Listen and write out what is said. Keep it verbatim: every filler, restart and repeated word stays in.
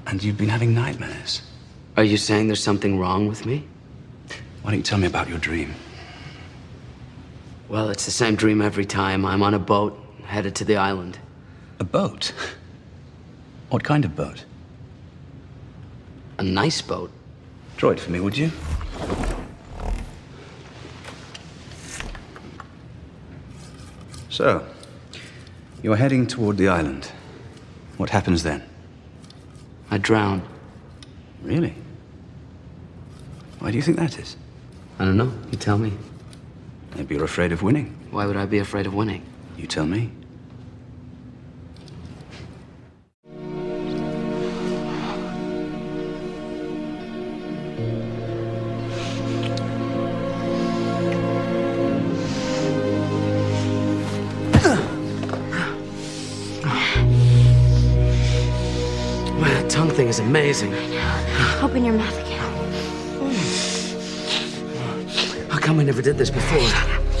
And you've been having nightmares. Are you saying there's something wrong with me? Why don't you tell me about your dream? Well, it's the same dream every time. I'm on a boat, headed to the island. A boat? What kind of boat? A nice boat. Draw it for me, would you? So, you're heading toward the island. What happens then? I drown. Really? Why do you think that is? I don't know. You tell me. Maybe you're afraid of winning. Why would I be afraid of winning? You tell me. Man, that tongue thing is amazing. Open your mouth again. How come we never did this before?